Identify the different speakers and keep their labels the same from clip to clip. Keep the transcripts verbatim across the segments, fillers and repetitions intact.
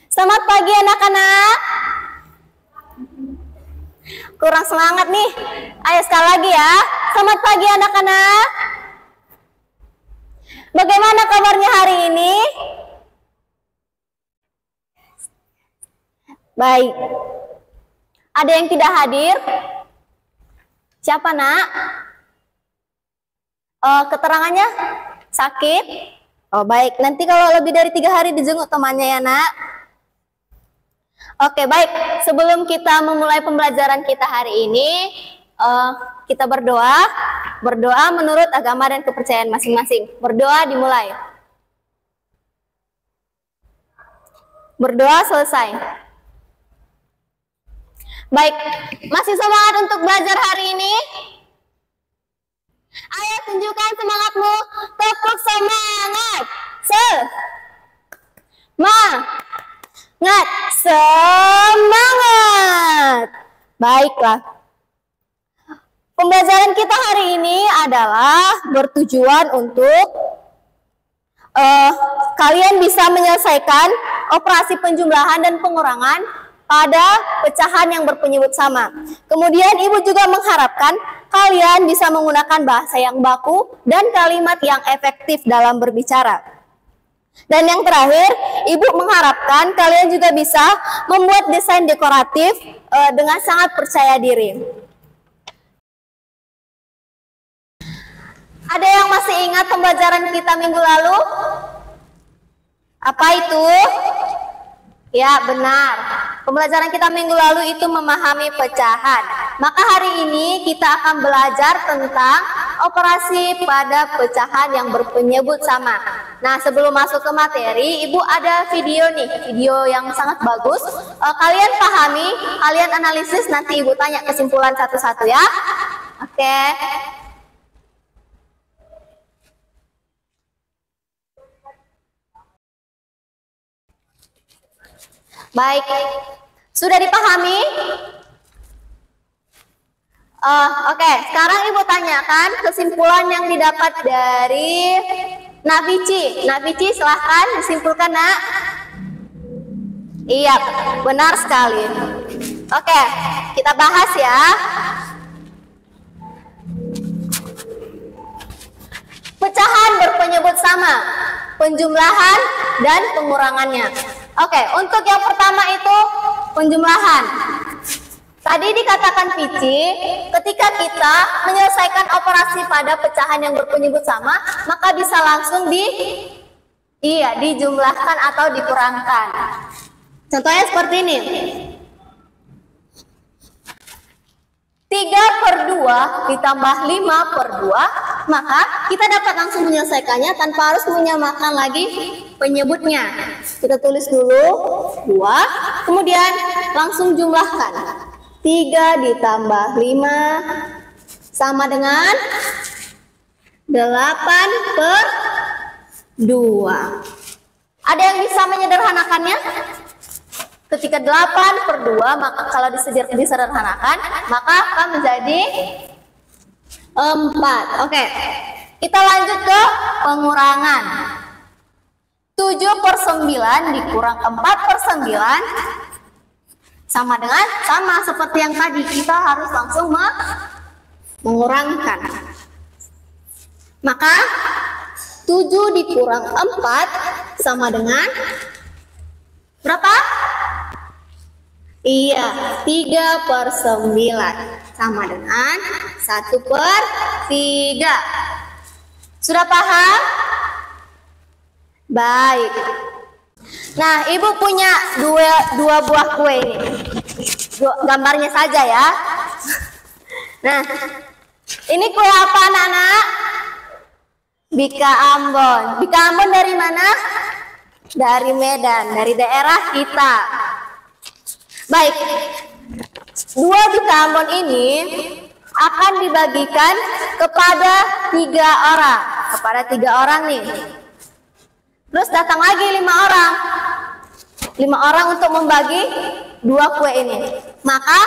Speaker 1: Selamat pagi anak-anak. Kurang semangat nih. Ayo sekali lagi ya. Selamat pagi anak-anak. Bagaimana kabarnya hari ini? Baik. Ada yang tidak hadir? Siapa nak? Uh, keterangannya sakit? Oh baik. Nanti kalau lebih dari tiga hari dijenguk temannya ya nak. Oke baik. Sebelum kita memulai pembelajaran kita hari ini, uh, kita berdoa. Berdoa menurut agama dan kepercayaan masing-masing. Berdoa dimulai. Berdoa selesai. Baik, masih semangat untuk belajar hari ini? Ayo tunjukkan semangatmu. Tepuk semangat. Semangat. Semangat. Baiklah. Pembelajaran kita hari ini adalah bertujuan untuk uh, kalian bisa menyelesaikan operasi penjumlahan dan pengurangan pada pecahan yang berpenyebut sama. Kemudian ibu juga mengharapkan kalian bisa menggunakan bahasa yang baku dan kalimat yang efektif dalam berbicara. Dan yang terakhir, ibu mengharapkan kalian juga bisa membuat desain dekoratif e, dengan sangat percaya diri. Ada yang masih ingat pembelajaran kita minggu lalu? Apa itu? Ya, benar. Pembelajaran kita minggu lalu itu memahami pecahan. Maka hari ini kita akan belajar tentang operasi pada pecahan yang berpenyebut sama. Nah, sebelum masuk ke materi, Ibu ada video nih, video yang sangat bagus. Uh, kalian pahami, kalian analisis, nanti Ibu tanya kesimpulan satu-satu ya. Oke. Okay. Baik, sudah dipahami? Uh, Oke, okay. Sekarang Ibu tanyakan kesimpulan yang didapat dari Navici. Navici silahkan disimpulkan nak. Iya, benar sekali. Oke, okay. Kita bahas ya. Pecahan berpenyebut sama, penjumlahan dan pengurangannya. Oke, untuk yang pertama itu penjumlahan. Tadi dikatakan Pici, ketika kita menyelesaikan operasi pada pecahan yang berpenyebut sama, maka bisa langsung di iya, dijumlahkan atau dikurangkan. Contohnya seperti ini. tiga per dua ditambah lima per dua, maka kita dapat langsung menyelesaikannya tanpa harus menyamakan lagi penyebutnya. Kita tulis dulu dua, kemudian langsung jumlahkan. tiga ditambah lima sama dengan delapan per dua. Ada yang bisa menyederhanakannya? Ketika delapan per dua, maka kalau disederhanakan, maka akan menjadi empat. Oke, kita lanjut ke pengurangan. tujuh per sembilan dikurang empat per sembilan sama dengan, sama seperti yang tadi, kita harus langsung mengurangkan. Maka tujuh dikurang empat sama dengan berapa? Iya, tiga per sembilan sama dengan satu per tiga. Sudah paham? Baik. Nah, Ibu punya dua, dua buah kue ini. Gambarnya saja ya. Nah, ini kue apa anak-anak? Bika Ambon. Bika Ambon dari mana? Dari Medan, dari daerah kita. Baik, dua bika Ambon ini akan dibagikan kepada tiga orang, kepada tiga orang nih. Terus datang lagi lima orang, lima orang untuk membagi dua kue ini. Maka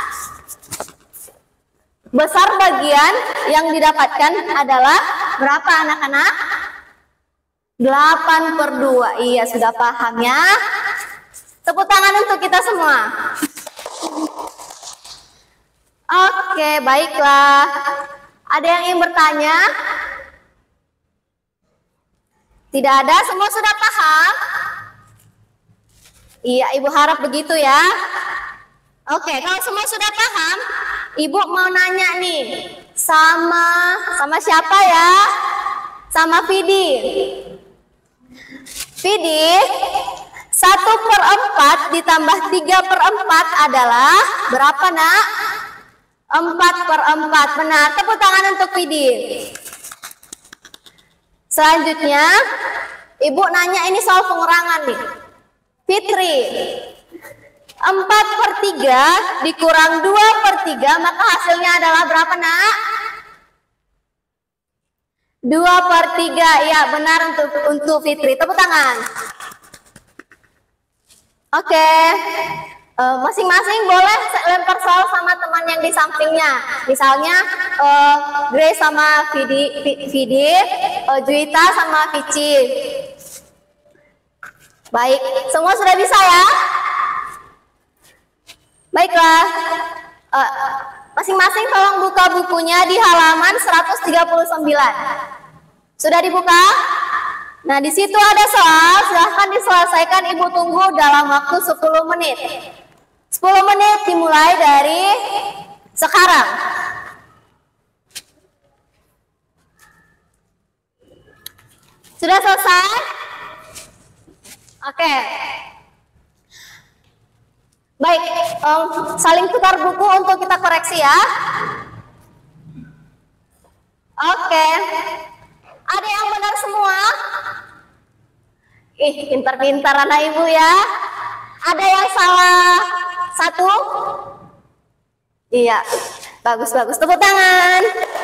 Speaker 1: besar bagian yang didapatkan adalah berapa anak-anak? delapan per dua. Iya, sudah paham ya? Tepuk tangan untuk kita semua. Oke, baiklah. Ada yang ingin bertanya? Tidak ada, semua sudah paham? Iya, Ibu harap begitu ya. Oke, kalau semua sudah paham, Ibu mau nanya nih. Sama, sama siapa ya? Sama Vidi. Vidi, satu per empat ditambah tiga per empat adalah berapa nak? empat per empat, benar. Tepuk tangan untuk Vidi. Selanjutnya, Ibu nanya ini soal pengurangan nih. Fitri, empat per tiga dikurang dua per tiga, maka hasilnya adalah berapa nak? dua per tiga, ya benar untuk untuk Fitri. Tepuk tangan. Oke, masing-masing uh, boleh lempar soal sama teman yang di sampingnya. Misalnya uh, Grace sama Vidi, Vidi uh, Juwita sama Vici. Baik, semua sudah bisa ya? Baiklah, masing-masing uh, tolong buka bukunya di halaman seratus tiga puluh sembilan. Sudah dibuka? Nah, di situ ada soal, silahkan diselesaikan. Ibu tunggu dalam waktu sepuluh menit. sepuluh menit dimulai dari sekarang. Sudah selesai? Oke. Baik, um, saling tukar buku untuk kita koreksi ya. Oke. Ada yang benar semua? Ih, pintar-pintar anak ibu ya. Ada yang salah satu? Iya, bagus-bagus. Tepuk tangan.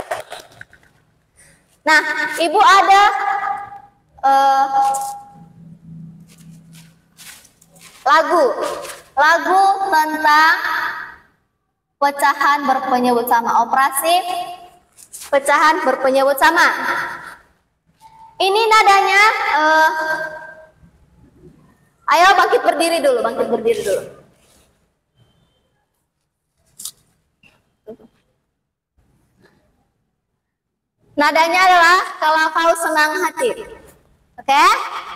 Speaker 1: Nah, ibu ada uh, lagu. Lagu tentang pecahan berpenyebut sama. Operasi pecahan berpenyebut sama. Ini nadanya, uh, ayo bangkit berdiri dulu, bangkit berdiri dulu. Nadanya adalah kalau kau senang hati. Oke? Okay?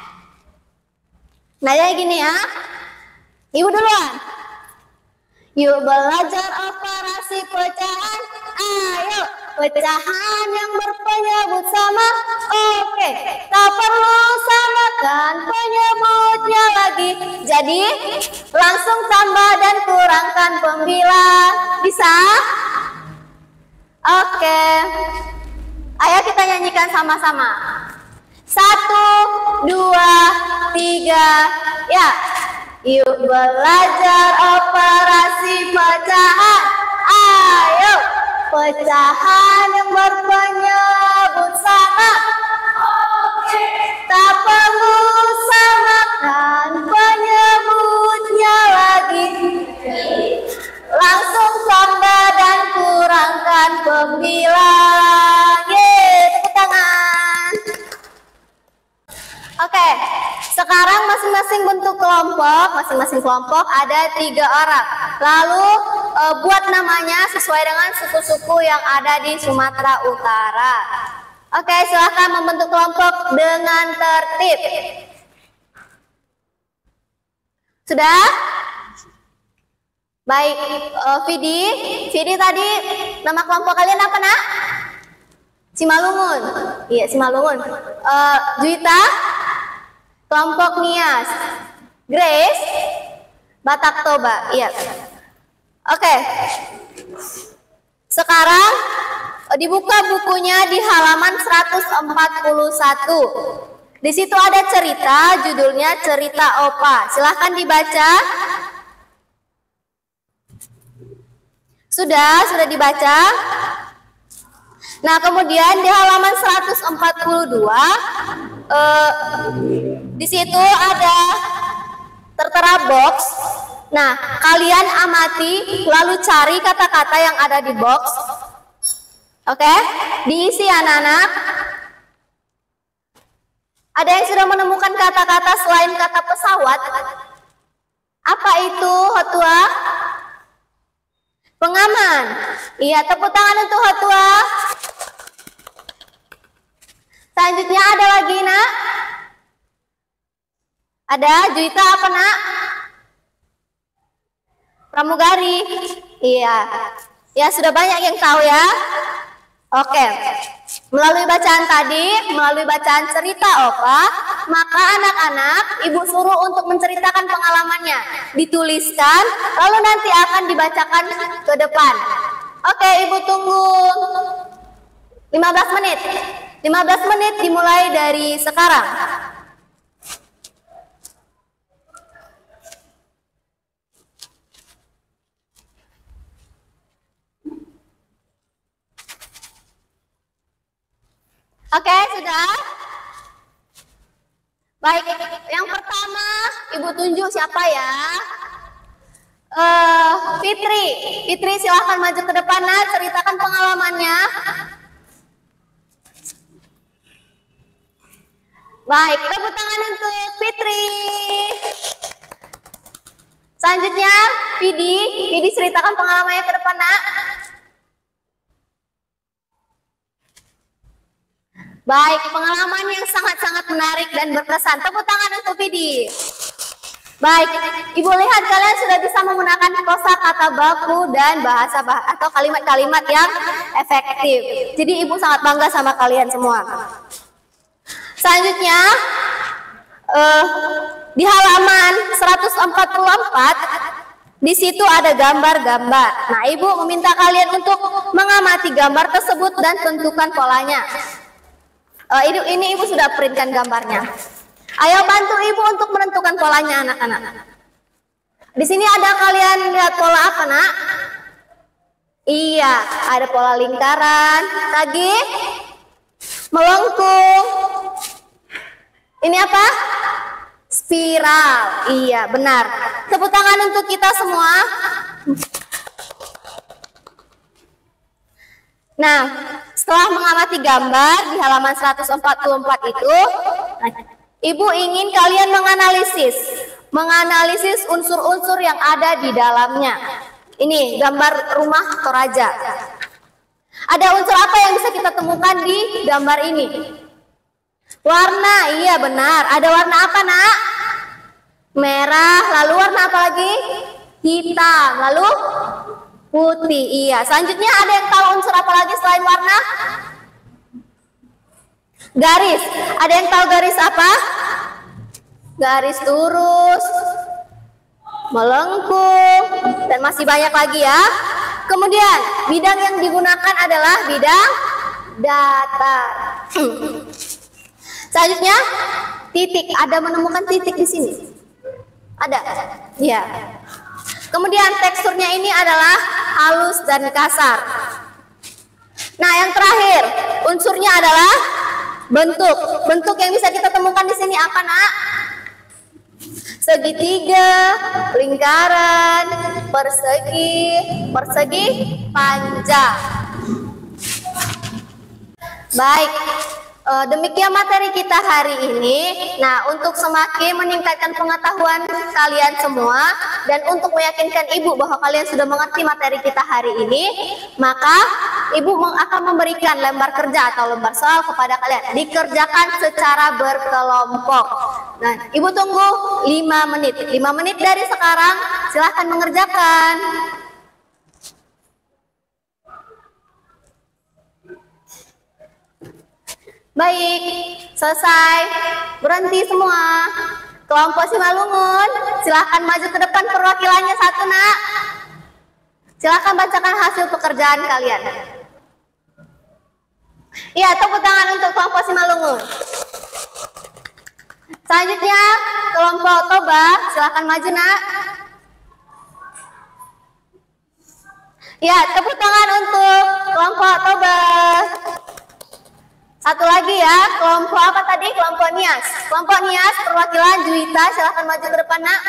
Speaker 1: Nadanya gini ya. Ibu duluan. Yuk belajar operasi pecahan. Ayo, pecahan yang berpenyebut sama. Oke, tak perlu samakan penyebutnya lagi. Jadi, langsung tambah dan kurangkan pembilang. Bisa? Oke. Ayo kita nyanyikan sama-sama. Satu, dua, tiga, ya. Yuk belajar operasi pecahan. Ayo, pecahan yang berpenyebut sama. Oke. Tak perlu samakan penyebutnya lagi. Langsung tambah dan kurangkan pembilang. Yeay, tepuk tangan. Oke, sekarang masing-masing bentuk kelompok, masing-masing kelompok ada tiga orang. Lalu e, buat namanya sesuai dengan suku-suku yang ada di Sumatera Utara. Oke, silahkan membentuk kelompok dengan tertib. Sudah? Baik, e, Vidi, Vidi tadi nama kelompok kalian apa nak? Simalungun. Iya, Simalungun. E, Juwita? Kelompok Nias. Grace, Batak Toba. Iya. Oke. Sekarang dibuka bukunya di halaman seratus empat puluh satu. Di situ ada cerita, judulnya Cerita Opa. Silahkan dibaca. Sudah, sudah dibaca. Nah, kemudian di halaman seratus empat puluh dua eh, di situ ada tertera box. Nah, kalian amati lalu cari kata-kata yang ada di box. Oke, diisi anak-anak. Ada yang sudah menemukan kata-kata selain kata pesawat? Apa itu Hotwa? Pengaman. Iya, tepuk tangan untuk Hotwa. Selanjutnya ada lagi, Nak? Ada Juwita apa, Nak? Pramugari. Iya. Ya, sudah banyak yang tahu ya. Oke. Melalui bacaan tadi, melalui bacaan cerita Opa, maka anak-anak ibu suruh untuk menceritakan pengalamannya, dituliskan, lalu nanti akan dibacakan ke depan. Oke, ibu tunggu lima belas menit. lima belas menit dimulai dari sekarang. Oke, sudah? Baik, yang pertama ibu tunjuk siapa ya? Uh, Fitri, Fitri silahkan maju ke depan, Nak, ceritakan pengalamannya. Baik, tepuk tangan untuk Fitri. Selanjutnya, Vidi, Vidi ceritakan pengalamannya ke depan, Nak. Baik, pengalaman yang sangat-sangat menarik dan berkesan. Tepuk tangan untuk Vidi. Baik, ibu lihat kalian sudah bisa menggunakan kosakata baku dan bahasa bah atau kalimat-kalimat yang efektif. Jadi ibu sangat bangga sama kalian semua. Selanjutnya, uh, di halaman seratus empat puluh empat, di situ ada gambar-gambar. Nah, ibu meminta kalian untuk mengamati gambar tersebut dan tentukan polanya. Uh, ini, ini ibu sudah printkan gambarnya. Ayo bantu ibu untuk menentukan polanya, anak-anak. Di sini ada kalian lihat pola apa, Nak? Iya, ada pola lingkaran, lagi melengkung. Ini apa? Spiral. Iya, benar. Tepuk tangan untuk kita semua. Nah, setelah mengamati gambar di halaman seratus empat puluh empat itu, ibu ingin kalian menganalisis, menganalisis unsur-unsur yang ada di dalamnya. Ini gambar rumah Toraja. Ada unsur apa yang bisa kita temukan di gambar ini? Warna, iya benar. Ada warna apa, Nak? Merah, lalu warna apa lagi? Hitam, lalu putih, iya. Selanjutnya ada yang tahu unsur apa lagi selain warna? Garis. Ada yang tahu garis apa? Garis lurus, melengkung, dan masih banyak lagi ya. Kemudian bidang yang digunakan adalah bidang datar. Selanjutnya titik. Ada menemukan titik di sini? Ada? Ya. Kemudian teksturnya ini adalah halus dan kasar. Nah, yang terakhir unsurnya adalah bentuk. Bentuk yang bisa kita temukan di sini apa, Nak? Segitiga, lingkaran, persegi, persegi panjang. Baik. Uh, demikian materi kita hari ini. Nah, untuk semakin meningkatkan pengetahuan kalian semua dan untuk meyakinkan ibu bahwa kalian sudah mengerti materi kita hari ini, maka ibu akan memberikan lembar kerja atau lembar soal kepada kalian. Dikerjakan secara berkelompok. Nah, ibu tunggu lima menit. lima menit dari sekarang, silahkan mengerjakan. Baik, selesai. Berhenti semua. Kelompok Simalungun, silahkan maju ke depan perwakilannya satu, Nak. Silahkan bacakan hasil pekerjaan kalian. Iya, tepuk tangan untuk kelompok Simalungun. Selanjutnya, kelompok Toba, silahkan maju, Nak. Iya, tepuk tangan untuk kelompok Toba. Satu lagi ya, kelompok apa tadi? Kelompok Nias. Kelompok Nias, perwakilan Juwita, silahkan maju ke depan, Nak.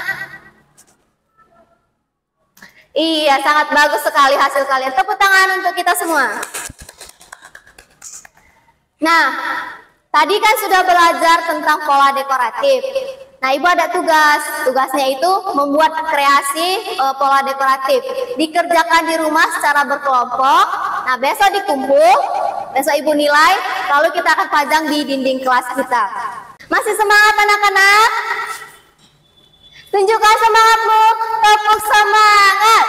Speaker 1: Iya, sangat bagus sekali hasil kalian. Tepuk tangan untuk kita semua. Nah, tadi kan sudah belajar tentang pola dekoratif. Nah, Ibu ada tugas. Tugasnya itu membuat kreasi e, pola dekoratif. Dikerjakan di rumah secara berkelompok. Nah, besok dikumpul, besok Ibu nilai, lalu kita akan pajang di dinding kelas kita. Masih semangat anak-anak? Tunjukkan semangatmu. Tepuk semangat.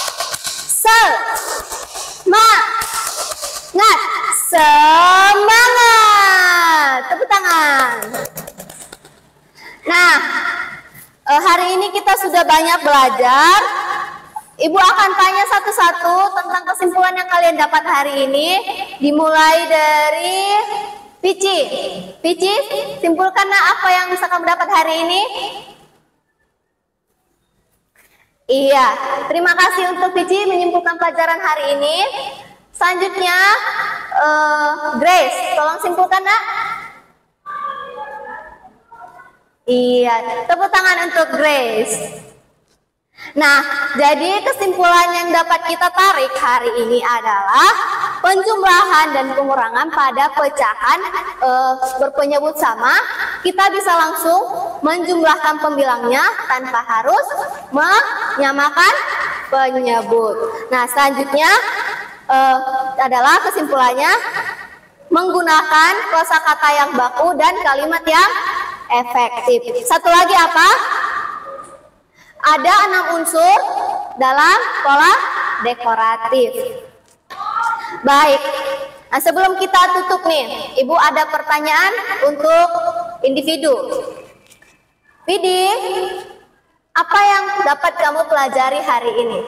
Speaker 1: Semangat. Semangat. Tepuk tangan. Nah, hari ini kita sudah banyak belajar. Ibu akan tanya satu-satu tentang kesimpulan yang kalian dapat hari ini. Dimulai dari Pici. Pici, simpulkan apa yang bisa kamu dapat hari ini? Iya, terima kasih untuk Pici menyimpulkan pelajaran hari ini. Selanjutnya, uh, Grace, tolong simpulkan, Nak. Iya, tepuk tangan untuk Grace. Nah, jadi kesimpulan yang dapat kita tarik hari ini adalah penjumlahan dan pengurangan pada pecahan e, berpenyebut sama. Kita bisa langsung menjumlahkan pembilangnya tanpa harus menyamakan penyebut. Nah, selanjutnya e, adalah kesimpulannya menggunakan kosakata yang baku dan kalimat yang efektif. Satu lagi apa? Ada enam unsur dalam pola dekoratif. Baik, nah, sebelum kita tutup nih, Ibu ada pertanyaan untuk individu. Vidi, apa yang dapat kamu pelajari hari ini?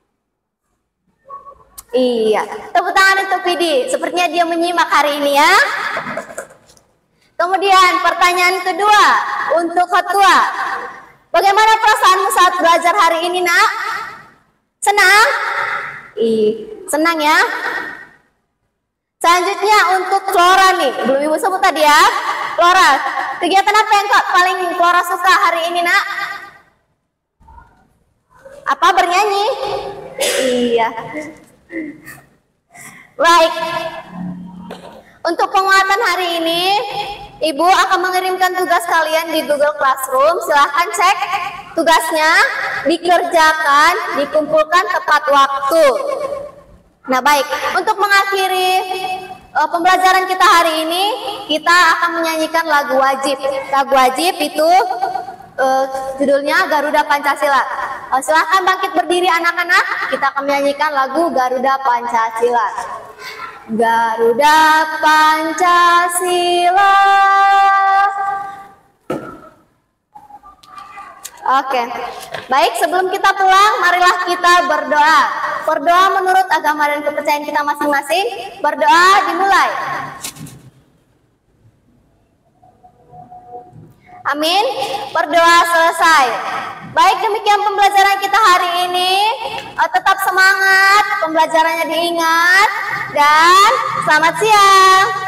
Speaker 1: Iya, tepuk tangan untuk Vidi. Sepertinya dia menyimak hari ini ya. Kemudian pertanyaan kedua untuk Ketua. Bagaimana perasaanmu saat belajar hari ini, Nak? Senang? Ih, senang ya. Selanjutnya untuk Flora nih, belum Ibu sebut tadi ya. Flora, kegiatan apa yang kok paling Flora suka hari ini, Nak? Apa, bernyanyi? Iya. Baik. Untuk penguatan hari ini, Ibu akan mengirimkan tugas kalian di Google Classroom. Silahkan cek tugasnya, dikerjakan, dikumpulkan tepat waktu. Nah, baik, untuk mengakhiri uh, pembelajaran kita hari ini, kita akan menyanyikan lagu wajib. Lagu wajib itu uh, judulnya Garuda Pancasila. Uh, silahkan bangkit berdiri anak-anak, kita akan menyanyikan lagu Garuda Pancasila. Garuda Pancasila. Oke, baik, sebelum kita pulang, marilah kita berdoa. Berdoa menurut agama dan kepercayaan kita masing-masing. Berdoa dimulai. Amin. Berdoa selesai. Baik, demikian pembelajaran kita hari ini. Tetap semangat, pembelajarannya diingat. Dan selamat siang.